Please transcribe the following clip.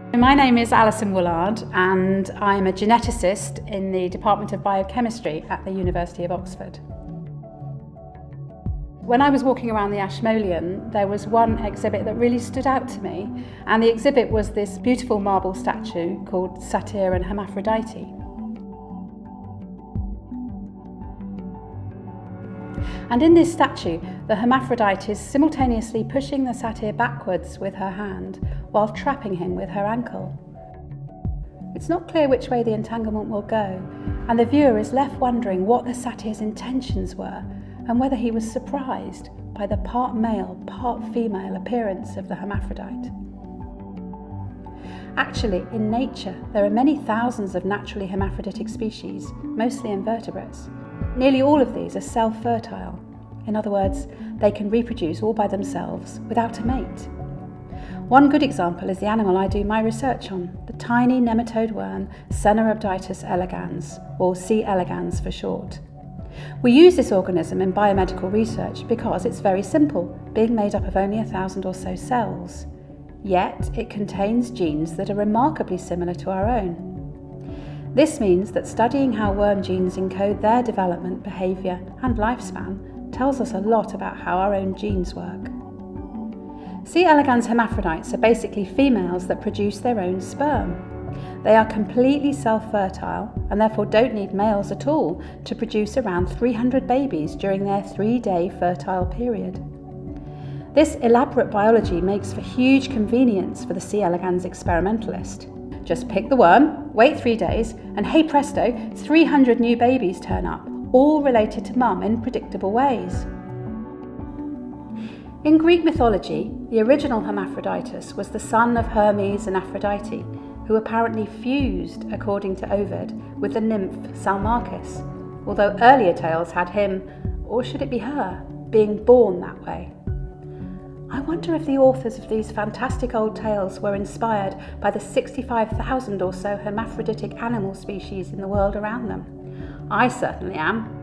My name is Allison Woollard and I'm a geneticist in the Department of Biochemistry at the University of Oxford. When I was walking around the Ashmolean, there was one exhibit that really stood out to me, and the exhibit was this beautiful marble statue called Satyr and Hermaphrodite. And in this statue, the Hermaphrodite is simultaneously pushing the Satyr backwards with her hand while trapping him with her ankle. It's not clear which way the entanglement will go, and the viewer is left wondering what the Satyr's intentions were and whether he was surprised by the part male, part female appearance of the hermaphrodite. Actually, in nature, there are many thousands of naturally hermaphroditic species, mostly invertebrates. Nearly all of these are self-fertile. In other words, they can reproduce all by themselves without a mate. One good example is the animal I do my research on, the tiny nematode worm Hermaphroditus elegans, or C. elegans for short. We use this organism in biomedical research because it's very simple, being made up of only 1,000 or so cells. Yet it contains genes that are remarkably similar to our own. This means that studying how worm genes encode their development, behaviour and lifespan tells us a lot about how our own genes work. C. elegans hermaphrodites are basically females that produce their own sperm. They are completely self-fertile and therefore don't need males at all to produce around 300 babies during their 3-day fertile period. This elaborate biology makes for huge convenience for the C. elegans experimentalist. Just pick the worm, wait 3 days, and hey presto, 300 new babies turn up, all related to mum in predictable ways. In Greek mythology, the original Hermaphroditus was the son of Hermes and Aphrodite, who apparently fused, according to Ovid, with the nymph Salmacis, although earlier tales had him, or should it be her, being born that way. I wonder if the authors of these fantastic old tales were inspired by the 65,000 or so hermaphroditic animal species in the world around them. I certainly am.